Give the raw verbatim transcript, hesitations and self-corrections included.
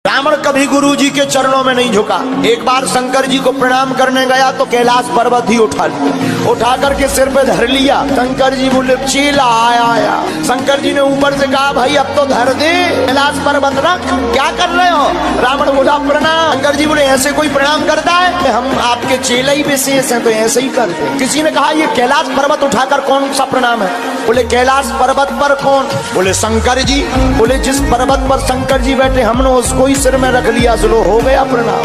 रावण कभी गुरु जी के चरणों में नहीं झुका। एक बार शंकर जी को प्रणाम करने गया तो कैलाश पर्वत ही उठा लिया, उठा करके सिर पे धर लिया। शंकर जी बोले चेला आया आया। शंकर जी ने ऊपर से कहा भाई अब तो धर दे, कैलाश पर्वत रख, क्या कर रहे हो? रावण बोला प्रणाम। शंकर जी बोले ऐसे कोई प्रणाम करता है? हम आपके चेला ही विशेष हैं तो ऐसे ही करते। किसी ने कहा ये कैलाश पर्वत उठाकर कौन सा प्रणाम है? बोले कैलाश पर्वत पर कौन? बोले शंकर जी। बोले जिस पर्वत पर शंकर जी बैठे हमने उसको ही सिर में रख लिया, चलो हो गया प्रणाम।